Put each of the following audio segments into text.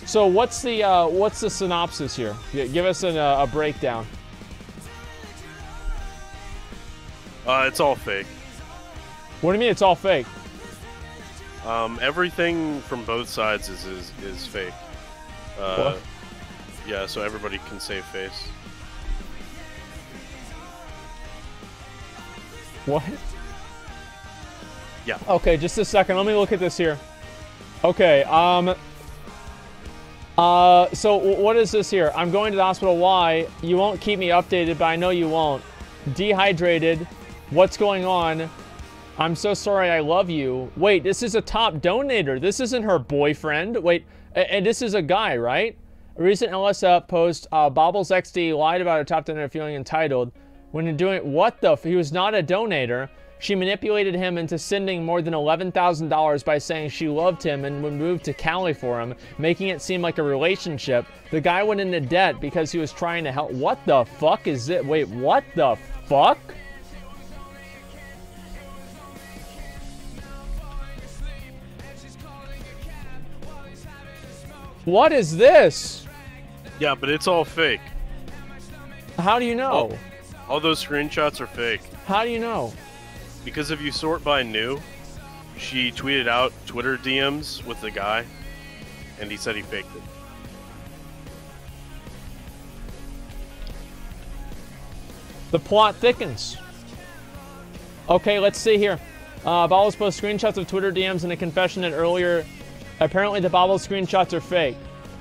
So what's the synopsis here? Give us a breakdown. It's all fake. What do you mean it's all fake? Everything from both sides is fake. What? Yeah, so everybody can save face. What? Yeah. Okay, just a second. Let me look at this here. Okay, so what is this here? I'm going to the hospital. Why? You won't keep me updated, but I know you won't. Dehydrated. What's going on? I'm so sorry, I love you. Wait, this is a top donator. This isn't her boyfriend. Wait, and this is a guy, right? A recent LSF post, Bobbles XD lied about a top donator feeling entitled. When doing, what the, he was not a donator. She manipulated him into sending more than $11,000 by saying she loved him and would move to Cali for him, making it seem like a relationship. The guy went into debt because he was trying to help. What the fuck is it? Wait, what the fuck? What is this? Yeah, but it's all fake. How do you know? All those screenshots are fake. How do you know? Because if you sort by new, she tweeted out Twitter DMs with the guy, and he said he faked it. The plot thickens. Okay, let's see here. Bobbles posts screenshots of Twitter DMs and a confession that earlier. Apparently the Bobbles screenshots are fake.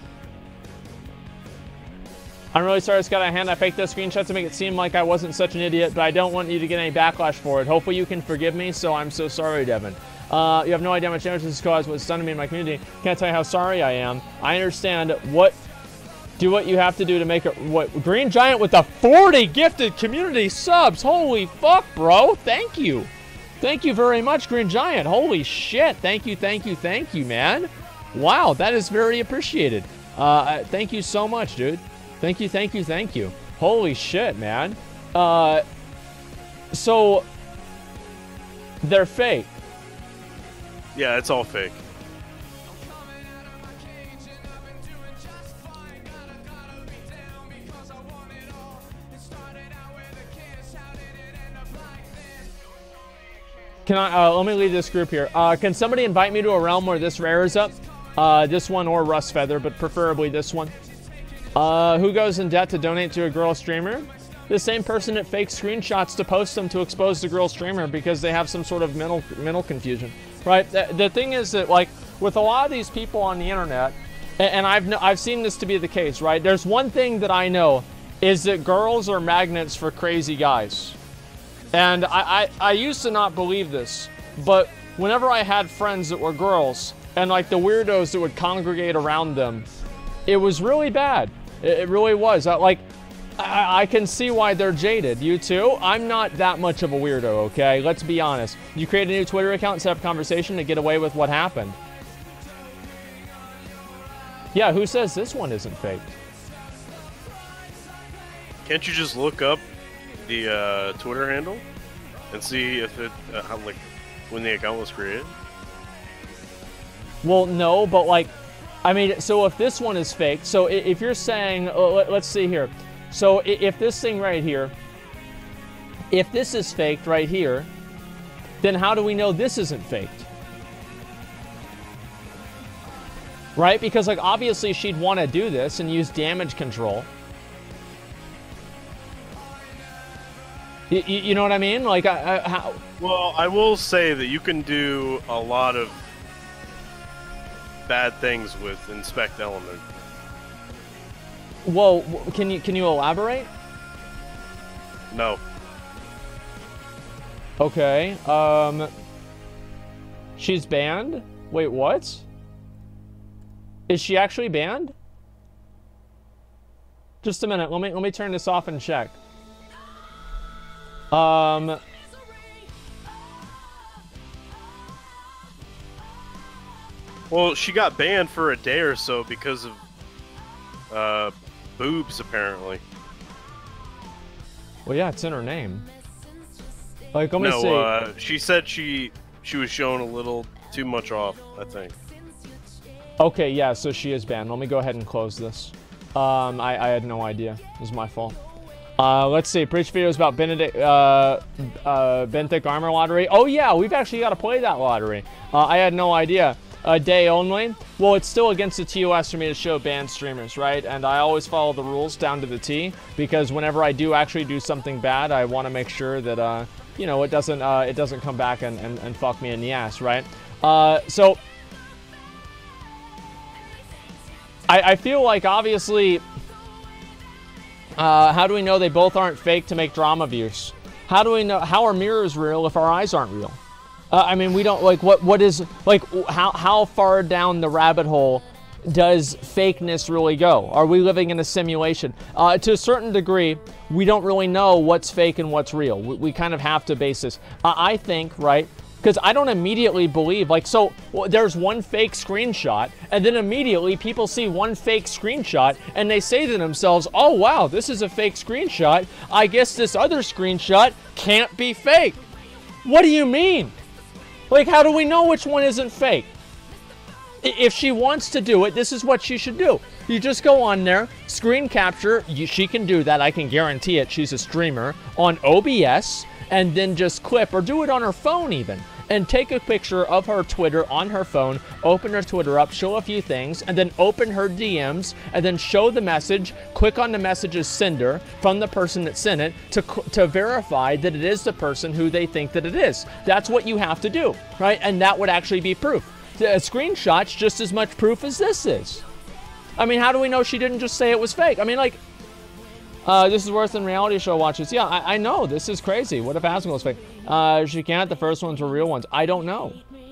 I'm really sorry, Scott. I faked those screenshots to make it seem like I wasn't such an idiot, but I don't want you to get any backlash for it. Hopefully you can forgive me, so I'm so sorry, Devin. You have no idea how much damage this has caused, what's done to me in my community. Can't tell you how sorry I am. I understand do what you have to do to make it. What, Green Giant with the 40 gifted community subs. Holy fuck, bro. Thank you. Thank you very much, Green Giant. Holy shit. Thank you, man. Wow, that is very appreciated. Thank you so much, dude. Thank you. Holy shit, man. So, they're fake. Yeah, it's all fake. Can I, let me leave this group here. Can somebody invite me to a realm where this rare is up? This one or Rust Feather, but preferably this one. Who goes in debt to donate to a girl streamer? The same person that fakes screenshots to post them to expose the girl streamer because they have some sort of mental confusion, right? The thing is that, like, with a lot of these people on the internet, and I've seen this to be the case, right? There's one thing that I know is that girls are magnets for crazy guys. And I used to not believe this, but whenever I had friends that were girls and like the weirdos that would congregate around them, it was really bad. It really was. I can see why they're jaded. You too? I'm not that much of a weirdo, okay? Let's be honest. You create a new Twitter account and set up a conversation to get away with what happened. Yeah, who says this one isn't fake? Can't you just look up the Twitter handle and see if it when the account was created? Well, no, but like, I mean, so if this one is fake, so if you're saying, let's see here. So if this thing right here, if this is faked right here, then how do we know this isn't faked? Right? Because like obviously she'd want to do this and use damage control. You know what I mean? Like, how? Well, I will say that you can do a lot of bad things with Inspect Element. Well, can you elaborate? No. Okay. She's banned? Wait, what? Is she actually banned? Just a minute. Let me turn this off and check. Well, she got banned for a day or so because of boobs, apparently. Well, yeah, it's in her name. Like, let me see. She said she was showing a little too much off, I think. Okay, yeah, so she is banned. Let me go ahead and close this. I had no idea. It was my fault. Let's see. Preach videos about Benedict Armor Lottery. Oh, yeah, we've actually got to play that lottery. I had no idea. A day only? Well, it's still against the TOS for me to show banned streamers, right? And I always follow the rules down to the T, because whenever I do actually do something bad, I want to make sure that, you know, it doesn't come back and fuck me in the ass, right? So I feel like, obviously, how do we know they both aren't fake to make drama views? How do we know, how are mirrors real if our eyes aren't real? I mean, we don't, like, what is, like, how far down the rabbit hole does fakeness really go? Are we living in a simulation? To a certain degree, we don't really know what's fake and what's real. We kind of have to base this. I think, right, because I don't immediately believe, like, so there's one fake screenshot, and then immediately people see one fake screenshot, and they say to themselves, oh, wow, this is a fake screenshot. I guess this other screenshot can't be fake. What do you mean? Like, how do we know which one isn't fake? If she wants to do it, this is what she should do. You just go on there, screen capture. She can do that. I can guarantee it. She's a streamer on OBS, and then just clip, or do it on her phone even, and take a picture of her Twitter on her phone, open her Twitter up, show a few things, and then open her DMs, and then show the message, click on the message's sender from the person that sent it to verify that it is the person who they think that it is. That's what you have to do, right? And that would actually be proof. A screenshot's just as much proof as this is. I mean, how do we know she didn't just say it was fake? I mean, like, this is worse than reality show watches. Yeah, I know. This is crazy. What if Asmongold was fake? She can't. The first ones were real ones. I don't know.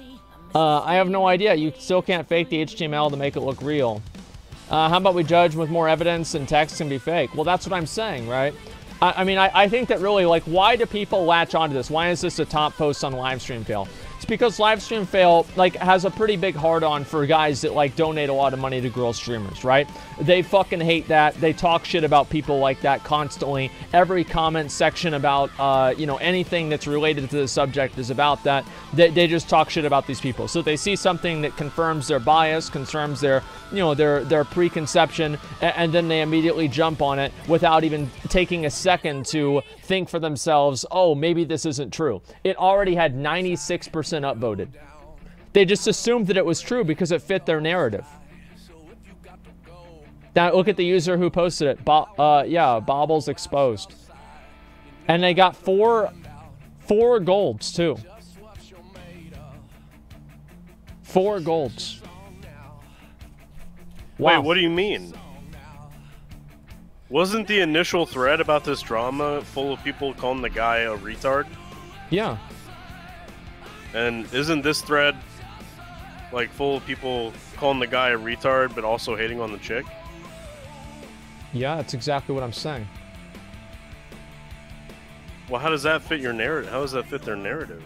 I have no idea. You still can't fake the HTML to make it look real. How about we judge with more evidence and text can be fake? Well, that's what I'm saying, right? I mean, I think that really, like, why do people latch onto this? Why is this a top post on Livestream Fail? It's because Livestream Fail, like, has a pretty big hard-on for guys that, like, donate a lot of money to girl streamers, right? They fucking hate that. They talk shit about people like that constantly. Every comment section about, you know, anything that's related to the subject is about that. They just talk shit about these people. So they see something that confirms their bias, confirms their, you know, their preconception, and then they immediately jump on it without even taking a second to think for themselves, oh, maybe this isn't true. It already had 96% upvoted. They just assumed that it was true because it fit their narrative. Now, look at the user who posted it. Yeah, Bobbles exposed. And they got four golds, too. 4 golds. Wow. Wait, what do you mean? Wasn't the initial thread about this drama full of people calling the guy a retard? Yeah. And isn't this thread, like, full of people calling the guy a retard, but also hating on the chick? Yeah, that's exactly what I'm saying. Well, how does that fit your narrative? How does that fit their narrative?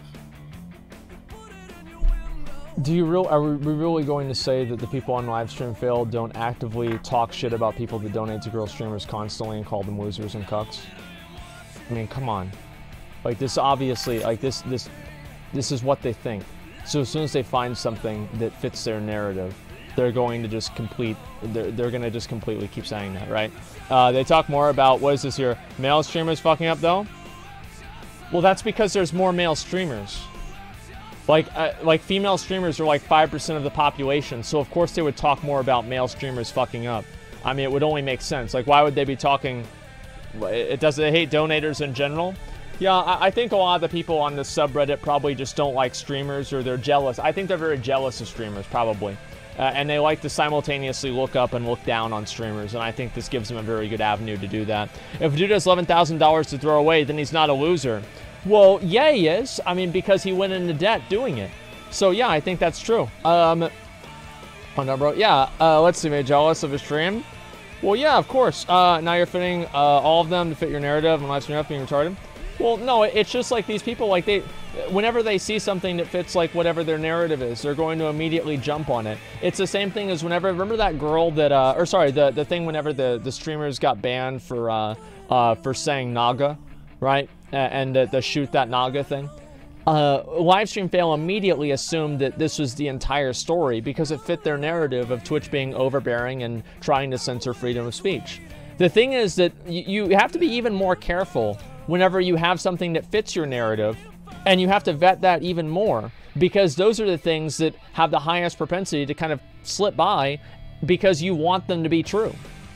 Are we really going to say that the people on Livestream Fail don't actively talk shit about people that donate to girl streamers constantly and call them losers and cucks? I mean, come on. Like, this obviously, like, this is what they think. So as soon as they find something that fits their narrative, they're going to just they're going to just completely keep saying that, right? They talk more about, what is this here? Male streamers fucking up, though? Well, that's because there's more male streamers. Like female streamers are like 5% of the population, so of course they would talk more about male streamers fucking up. I mean, it would only make sense. Like, why would they be talking? They hate donators in general? Yeah, I think a lot of the people on this subreddit probably just don't like streamers, or they're jealous. I think they're very jealous of streamers, probably. And they like to simultaneously look up and look down on streamers, and I think this gives them a very good avenue to do that. If a dude has $11,000 to throw away, then he's not a loser. Well, yeah, he is. I mean, because he went into debt doing it. So, yeah, I think that's true. Oh, no, bro. Yeah, let's see. Are you jealous of his stream? Well, yeah, of course. Now you're fitting all of them to fit your narrative and live stream up being retarded. Well, no, it's just like these people, like, whenever they see something that fits, like, whatever their narrative is, they're going to immediately jump on it. It's the same thing as remember that girl that, or sorry, the thing whenever the streamers got banned for saying Naga, right? And the shoot that Naga thing. Livestream Fail immediately assumed that this was the entire story because it fit their narrative of Twitch being overbearing and trying to censor freedom of speech. The thing is that you have to be even more careful whenever you have something that fits your narrative, and you have to vet that even more, because those are the things that have the highest propensity to kind of slip by because you want them to be true.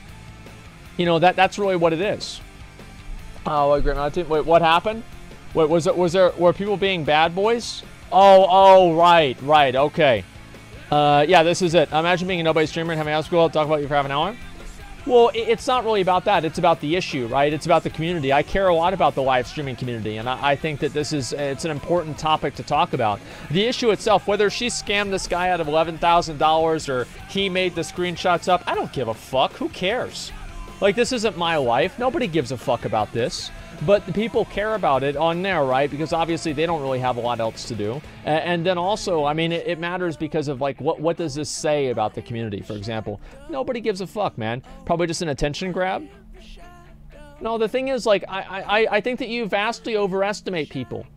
You know, that's really what it is. Oh, wait, what happened? Wait, were people being bad boys? Oh, right, okay. Yeah, this is it. Imagine being a nobody streamer and having a school talk about you for half an hour. Well, it's not really about that. It's about the issue, right? It's about the community. I care a lot about the live streaming community, and I think that it's an important topic to talk about. The issue itself, whether she scammed this guy out of $11,000 or he made the screenshots up, I don't give a fuck. Who cares? Like, this isn't my life. Nobody gives a fuck about this. But the people care about it on there, right? Because obviously they don't really have a lot else to do. And then also, I mean, it matters because of, like, what does this say about the community, for example? Nobody gives a fuck, man. Probably just an attention grab. No, the thing is, like, I think that you vastly overestimate people.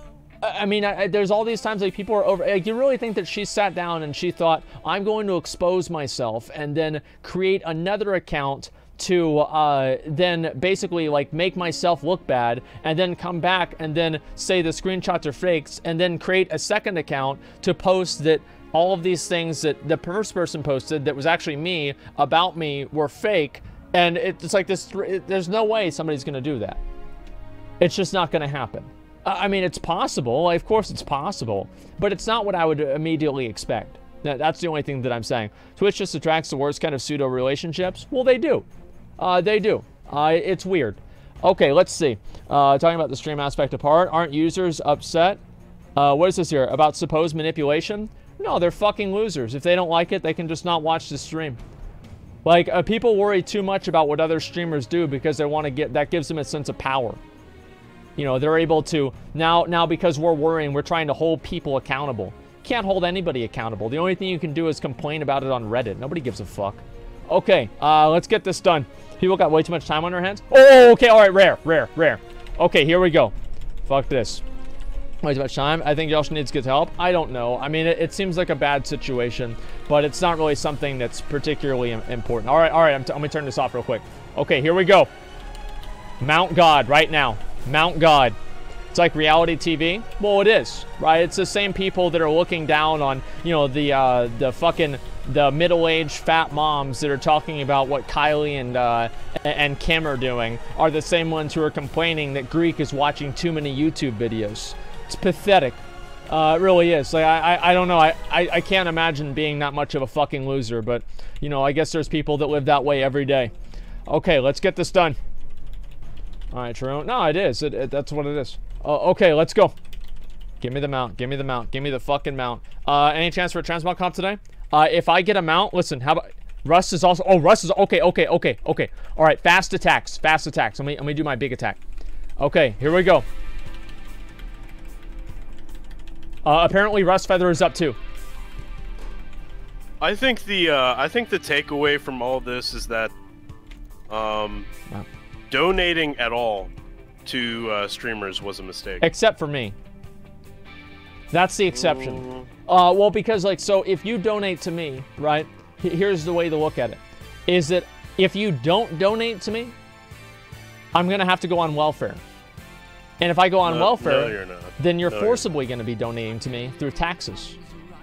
I mean, there's all these times, like, people are over... Like, you really think that she sat down and she thought, I'm going to expose myself and then create another account to then basically, like, make myself look bad and then come back and then say the screenshots are fakes and then create a second account to post that all of these things that the first person posted that was actually me, about me, were fake. And it's like this, there's no way somebody's going to do that. It's just not going to happen. I mean, it's possible. Of course it's possible. But it's not what I would immediately expect. That's the only thing that I'm saying. Twitch just attracts the worst kind of pseudo-relationships? Well, they do. They do. It's weird. Okay, let's see. Talking about the stream aspect apart. Aren't users upset? What is this here? About supposed manipulation? No, they're fucking losers. If they don't like it, they can just not watch the stream. Like, people worry too much about what other streamers do because they want to get... That gives them a sense of power. You know, they're able to... Now because we're worrying, we're trying to hold people accountable. Can't hold anybody accountable. The only thing you can do is complain about it on Reddit. Nobody gives a fuck. Okay, let's get this done. People got way too much time on their hands. Oh, okay, all right, rare. Okay, here we go. Fuck this. Way too much time. I think Josh needs to get help. I don't know. I mean, it seems like a bad situation, but it's not really something that's particularly important. All right, let me turn this off real quick. Okay, here we go. Mount God right now. Mount God. It's like reality TV. Well, it is, right? It's the same people that are looking down on, you know, the middle-aged fat moms that are talking about what Kylie and Kim are doing are the same ones who are complaining that Greek is watching too many YouTube videos. It's pathetic. It really is. Like, I don't know. I can't imagine being that much of a fucking loser, but, you know, I guess there's people that live that way every day. Okay, let's get this done. All right, True. No, it is. That's what it is. Okay, let's go. Give me the mount. Give me the mount. Give me the fucking mount. Any chance for a transmount comp today? If I get a mount, listen, how about... Russ is also... Oh, Russ is... Okay. All right, fast attacks. Let me do my big attack. Okay, here we go. Apparently Russ Feather is up too. I think the takeaway from all this is that donating at all to streamers was a mistake. Except for me. That's the exception. Well, because, like, so if you donate to me, right, here's the way to look at it, is that if you don't donate to me, I'm going to have to go on welfare. And if I go on welfare, you're not. Then you're forcibly going to be donating to me through taxes.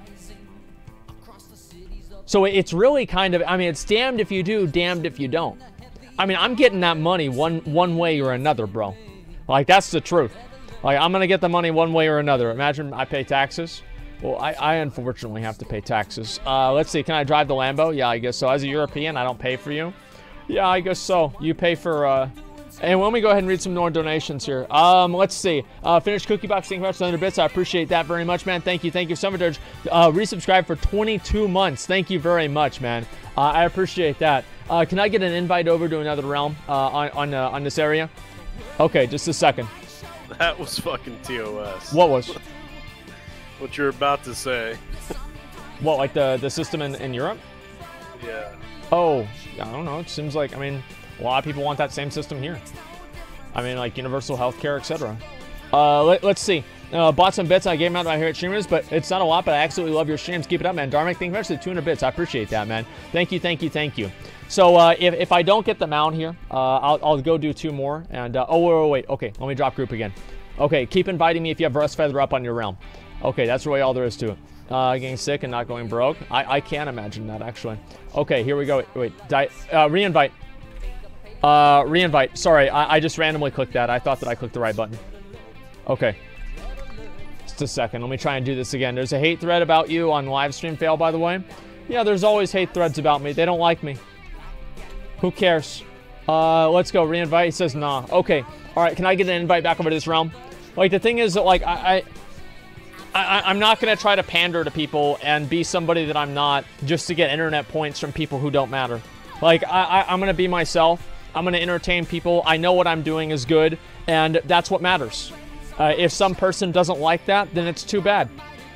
So it's really kind of, I mean, it's damned if you do, damned if you don't. I mean, I'm getting that money one way or another, bro. Like, that's the truth. Like, I'm going to get the money one way or another. Imagine I pay taxes. Well, I unfortunately have to pay taxes. Let's see. Can I drive the Lambo? Yeah, I guess so. As a European, I don't pay for you. Yeah, I guess so. You pay for... And let me go ahead and read some more donations here. Let's see. Finished Cookie Box, thank you much for 100 bits. I appreciate that very much, man. Thank you. Summerdirge, resubscribe for 22 months. Thank you very much, man. I appreciate that. Can I get an invite over to another realm on this area? Okay, just a second. That was fucking TOS. What was? What you're about to say. What, like the system in Europe? Yeah. Oh, I don't know. It seems like, I mean, a lot of people want that same system here. I mean, like universal healthcare, etc. Let's see. Bought some bits. I gave them out to my favorite streamers, but it's not a lot, but I absolutely love your streams. Keep it up, man. Darmic, thank you very much for the 200 bits. I appreciate that, man. Thank you, thank you, thank you. So if I don't get them out here, I'll go do 2 more. And, oh, wait. Okay, let me drop group again. Okay, keep inviting me if you have Rust Feather up on your realm. Okay, that's really all there is to it. Getting sick and not going broke. I can't imagine that, actually. Okay, here we go. Wait, re-invite. Re-invite. Sorry, I just randomly clicked that. I thought that I clicked the right button. Okay. Just a second. Let me try and do this again. There's a hate thread about you on Livestream Fail, by the way. Yeah, there's always hate threads about me. They don't like me. Who cares? Let's go. Re-invite. He says, nah. Okay. All right, can I get an invite back over to this realm? Like, the thing is that, like, I'm not going to try to pander to people and be somebody that I'm not just to get internet points from people who don't matter. Like, I'm going to be myself. I'm going to entertain people. I know what I'm doing is good, and that's what matters. If some person doesn't like that, then it's too bad.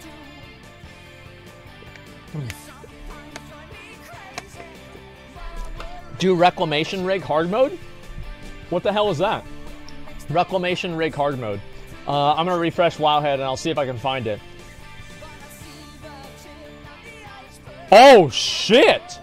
Do Reclamation Rig hard mode? What the hell is that? Reclamation Rig hard mode. I'm going to refresh Wowhead and I'll see if I can find it. Oh, shit!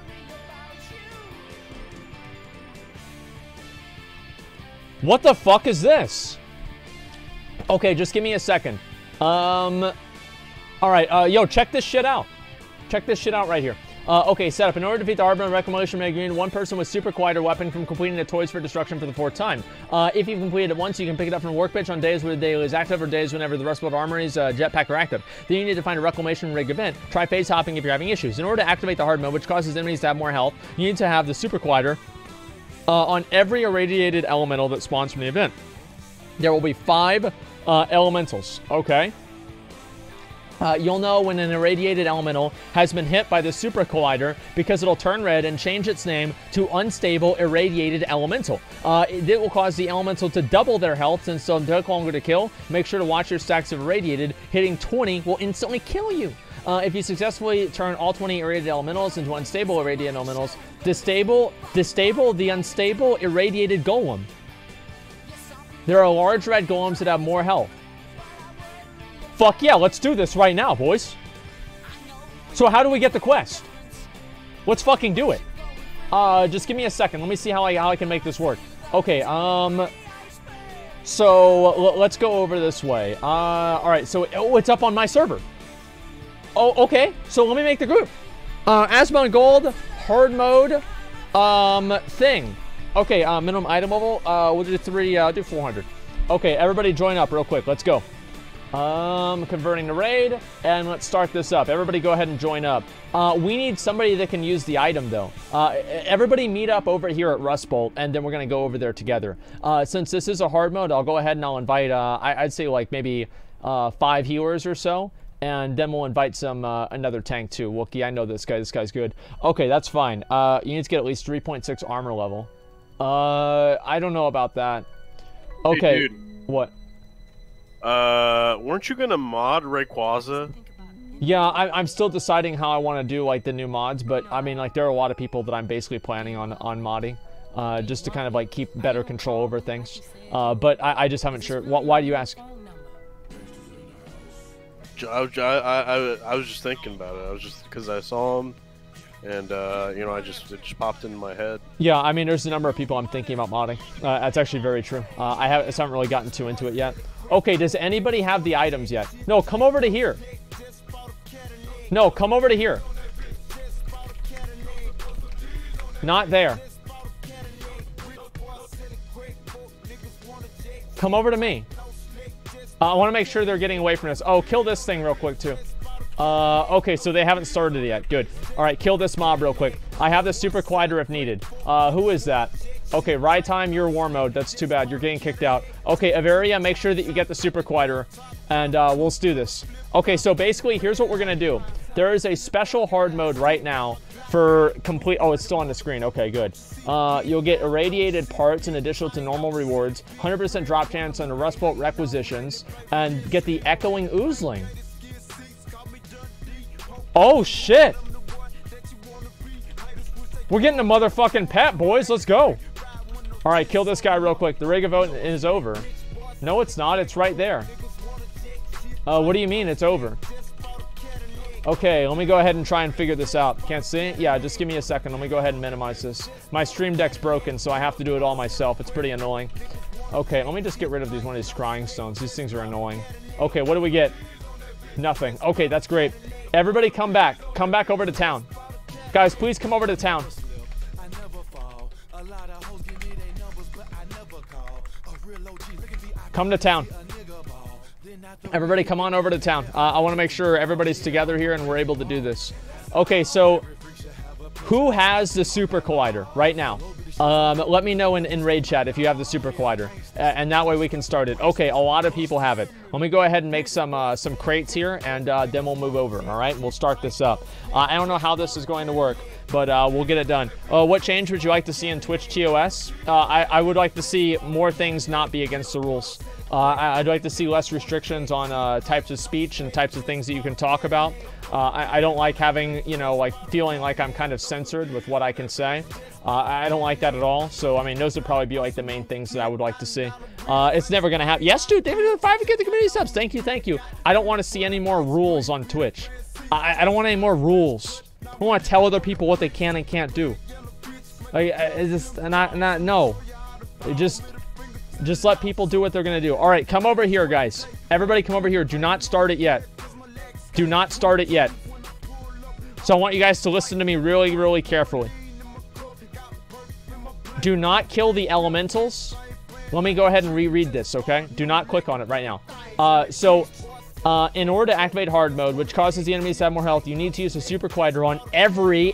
What the fuck is this? Okay, just give me a second. Alright, yo, check this shit out. Check this shit out right here. Okay, setup. In order to defeat the Hardmode Reclamation Rig, you need one person with Super Collider weapon from completing the Toys for Destruction for the 4th time. If you've completed it once, you can pick it up from a workbench on days where the daily is active or days whenever the Rust Belt Armory's jetpack are active. Then you need to find a Reclamation Rig event. Try phase hopping if you're having issues. In order to activate the Hard Mode, which causes enemies to have more health, you need to have the Super Collider on every irradiated elemental that spawns from the event. There will be 5 elementals, okay? You'll know when an irradiated elemental has been hit by the Super Collider because it'll turn red and change its name to Unstable Irradiated Elemental. It will cause the elemental to double their health since they'll take longer to kill. Make sure to watch your stacks of irradiated. Hitting 20 will instantly kill you. If you successfully turn all 20 irradiated elementals into unstable irradiated elementals, disable the unstable irradiated golem. There are large red golems that have more health. Fuck yeah, let's do this right now, boys. So how do we get the quest? Let's fucking do it. Just give me a second. Let me see how I can make this work. Okay, so let's go over this way. Alright, so it's up on my server. Oh, okay. So let me make the group. Asmon Gold, hard mode, thing. Okay, minimum item level. We'll do 3, do 400. Okay, everybody join up real quick. Let's go. Converting to raid, and let's start this up. Everybody go ahead and join up. We need somebody that can use the item, though. Everybody meet up over here at Rust Bolt, and then we're going to go over there together. Since this is a hard mode, I'll go ahead and I'll invite, I'd say like maybe 5 healers or so, and then we'll invite some another tank too. Wookie, I know this guy. This guy's good. Okay, that's fine. You need to get at least 3.6 armor level. I don't know about that. Okay, hey, dude. What? Weren't you gonna mod Rayquaza? Yeah, I'm still deciding how I want to do like the new mods, but I mean like there are a lot of people that I'm basically planning on modding, just to kind of like keep better control over things. But I just haven't sure. Why do you ask? I was just thinking about it. I was just because I saw him, and you know, it just popped into my head. Yeah, I mean, there's a number of people I'm thinking about modding. That's actually very true. I haven't really gotten too into it yet. Okay, does anybody have the items yet? No, come over to here. No, come over to here. Not there. Come over to me. I want to make sure they're getting away from us. Oh, kill this thing real quick, too. Okay, so they haven't started it yet. Good. All right, kill this mob real quick. I have the Super Collider if needed. Who is that? Okay, ride time, you're war mode. That's too bad. You're getting kicked out. Okay, Averia, make sure that you get the Super Collider, and we'll do this. Okay, so basically, here's what we're going to do. There is a special hard mode right now for complete... Oh, it's still on the screen. Okay, good. You'll get irradiated parts in addition to normal rewards, 100% drop chance on the Rust Bolt requisitions, and get the Echoing Oozling. Oh, shit! We're getting a motherfucking pet, boys. Let's go. All right, kill this guy real quick. The rig of vote is over. No, it's not. It's right there. What do you mean it's over? Okay, let me go ahead and try and figure this out. Can't see? Yeah, just give me a second. Let me go ahead and minimize this. My stream deck's broken, so I have to do it all myself. It's pretty annoying. Okay, let me just get rid of one of these scrying stones. These things are annoying. Okay, what do we get? Nothing. Okay, that's great. Everybody come back. Come back over to town. Guys, please come over to town. Come to town. Everybody come on over to town. I want to make sure everybody's together here and we're able to do this. Okay, so who has the Super Collider right now? Let me know in Raid Chat if you have the Super Collider. And that way we can start it. Okay, a lot of people have it. Let me go ahead and make some crates here, and then we'll move over, all right? We'll start this up. I don't know how this is going to work, but we'll get it done. What change would you like to see in Twitch TOS? I would like to see more things not be against the rules. I'd like to see less restrictions on types of speech and types of things that you can talk about. I don't like having, you know, like feeling like I'm kind of censored with what I can say. I don't like that at all. So, I mean, those would probably be like the main things that I would like to see. It's never going to happen. Yes, dude, David doing 5 to get the community subs. Thank you, thank you. I don't want to see any more rules on Twitch. I don't want any more rules. I don't want to tell other people what they can and can't do. Like, no. Just let people do what they're going to do. All right, come over here, guys. Everybody come over here. Do not start it yet. Do not start it yet. So I want you guys to listen to me really, really carefully. Do not kill the elementals. Let me go ahead and reread this, okay? Do not click on it right now. In order to activate hard mode, which causes the enemies to have more health, you need to use a Super Collider on every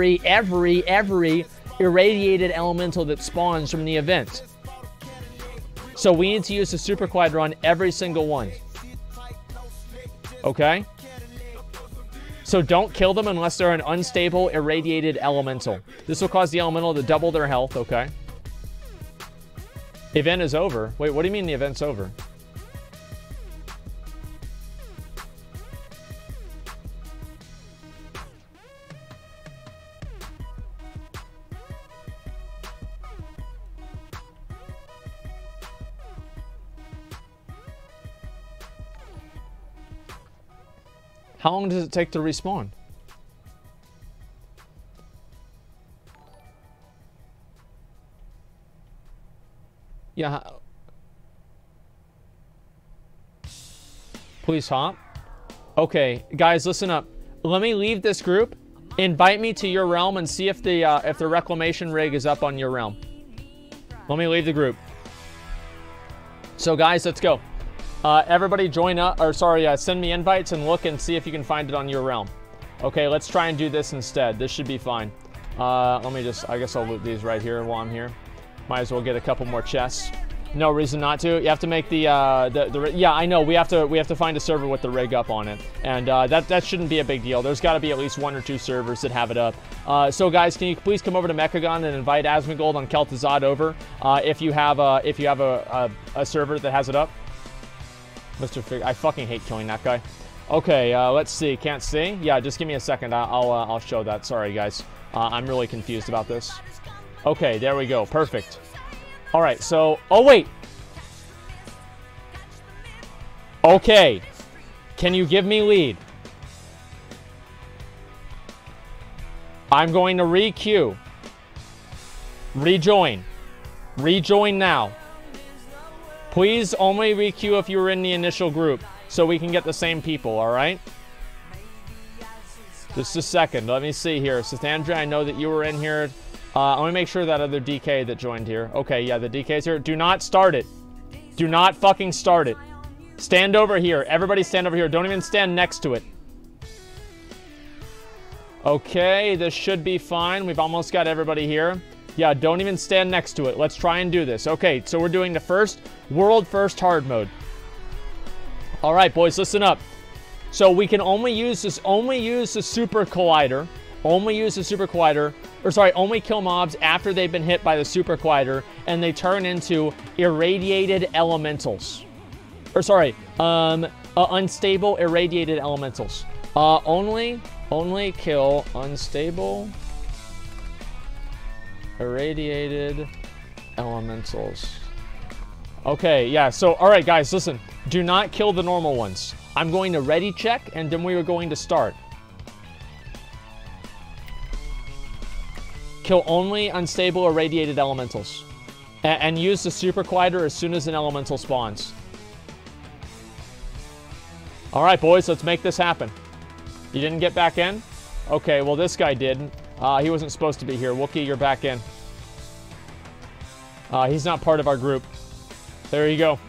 irradiated elemental that spawns from the event. So we need to use the Super Collider on every single one. Okay? So don't kill them unless they're an unstable, irradiated elemental. This will cause the elemental to double their health, okay? Event is over. Wait, what do you mean the event's over? How long does it take to respawn? Yeah. Please hop. Okay, guys, listen up. Let me leave this group. Invite me to your realm and see if the reclamation rig is up on your realm. Let me leave the group. So, guys, let's go. Everybody join up, or sorry, send me invites and look and see if you can find it on your realm. Okay, let's try and do this instead. This should be fine. Let me just, I guess I'll loot these right here while I'm here. Might as well get a couple more chests. No reason not to. You have to make the yeah, I know. We have to find a server with the rig up on it, and that shouldn't be a big deal. There's got to be at least 1 or 2 servers that have it up. So guys, can you please come over to Mechagon and invite Asmongold on Kel'Thuzad over if you have a server that has it up. Mr. Fig, I fucking hate killing that guy. Okay, let's see. Can't see? Yeah, just give me a second. I'll show that. Sorry, guys. I'm really confused about this. Okay, there we go. Perfect. All right, so... Oh, wait. Okay. Can you give me lead? I'm going to re-queue. Rejoin. Rejoin now. Please only re-queue if you were in the initial group, so we can get the same people, all right? Just a second. Let me see here. Sithandra, I know that you were in here. I want to make sure that other DK that joined here. Okay, yeah, the DK's here. Do not start it. Do not fucking start it. Stand over here. Everybody stand over here. Don't even stand next to it. Okay, this should be fine. We've almost got everybody here. Yeah, don't even stand next to it. Let's try and do this. Okay, so we're doing the world first hard mode. All right, boys, listen up. So we can only use the Super Collider. Only use the Super Collider. Or sorry, only kill mobs after they've been hit by the Super Collider and they turn into irradiated elementals. Or sorry, unstable irradiated elementals. Only kill unstable irradiated elementals. Okay, yeah, so, alright guys, listen. Do not kill the normal ones. I'm going to ready check, and then we are going to start. Kill only unstable or radiated elementals. And use the super collider as soon as an elemental spawns. Alright, boys, let's make this happen. You didn't get back in? Okay, well, this guy did. He wasn't supposed to be here. Wookie, you're back in. He's not part of our group. There you go.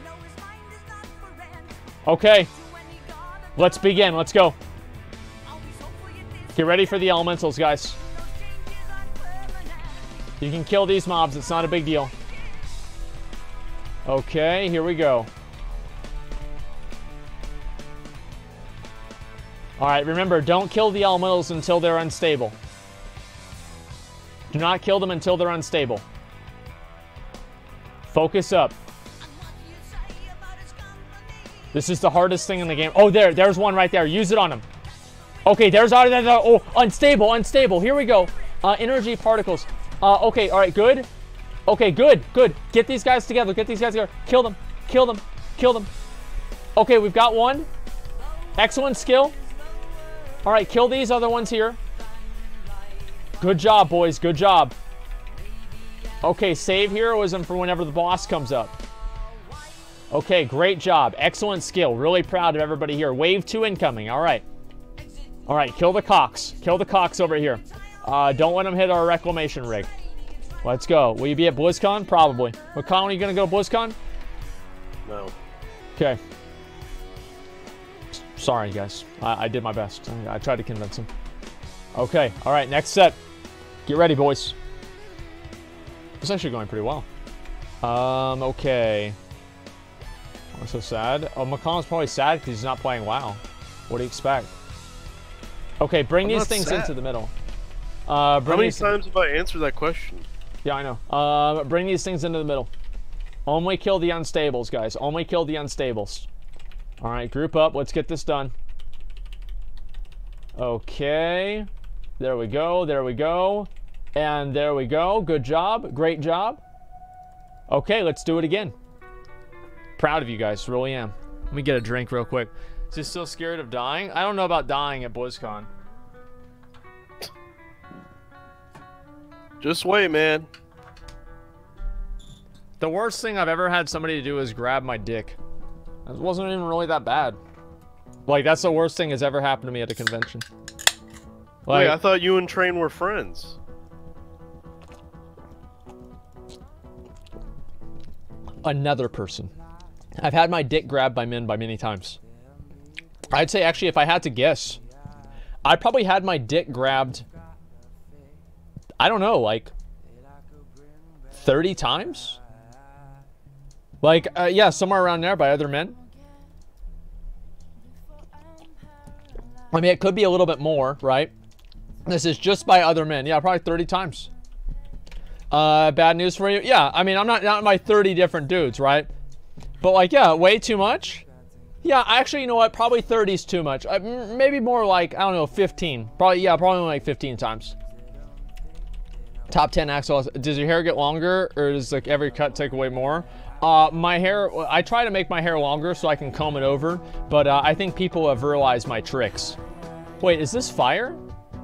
Okay. Let's begin. Let's go. Get ready for the elementals, guys. You can kill these mobs. It's not a big deal. Okay, here we go. Alright, remember, don't kill the elementals until they're unstable. Do not kill them until they're unstable. Focus up. This is the hardest thing in the game. Oh, there's one right there. Use it on him. Okay, oh, unstable. Here we go. Energy particles. Okay, all right, good. Okay, good. Get these guys together. Kill them. Okay, we've got one. Excellent skill. All right, kill these other ones here. Good job, boys. Good job. Okay, save heroism for whenever the boss comes up. Okay, great job. Excellent skill. Really proud of everybody here. Wave 2 incoming. All right. All right, kill the cocks. Kill the cocks over here. Don't let them hit our reclamation rig. Let's go. Will you be at BlizzCon? Probably. McConnell, are you going to go to BlizzCon? No. Okay. Sorry, guys. I did my best. I tried to convince him. Okay. All right, next set. Get ready, boys. It's actually going pretty well. Okay. I'm so sad. Oh, McConnell's probably sad because he's not playing WoW. What do you expect? Okay, bring these things into the middle. How many times have I answered that question? Yeah, I know. Bring these things into the middle. Only kill the unstables, guys. Only kill the unstables. All right, group up. Let's get this done. Okay. There we go. And there we go. Good job. Great job. Okay, let's do it again. Proud of you guys. Really am. Let me get a drink real quick. Is he still scared of dying? I don't know about dying at BlizzCon. Just wait, man. The worst thing I've ever had somebody do is grab my dick. It wasn't even really that bad. Like, that's the worst thing that's ever happened to me at a convention. Like, wait, I thought you and Train were friends. Another person. I've had my dick grabbed by men by many times. I'd say, actually, if I had to guess, I probably had my dick grabbed, I don't know, like 30 times? Like, yeah, somewhere around there by other men. I mean, it could be a little bit more, right? This is just by other men. Yeah, probably 30 times. Bad news for you? Yeah, I mean, I'm not my 30 different dudes, right? But, like, yeah, way too much? Yeah, actually, you know what? Probably 30 is too much. Maybe more like, I don't know, 15. Probably like 15 times. Top 10 Axel. Does your hair get longer, or does like every cut take away more? My hair, I try to make my hair longer so I can comb it over, but I think people have realized my tricks. Wait, is this fire?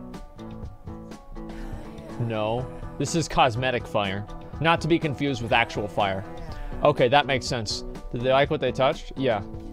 No, this is cosmetic fire. Not to be confused with actual fire. Okay, that makes sense. Did they like what they touched? Yeah.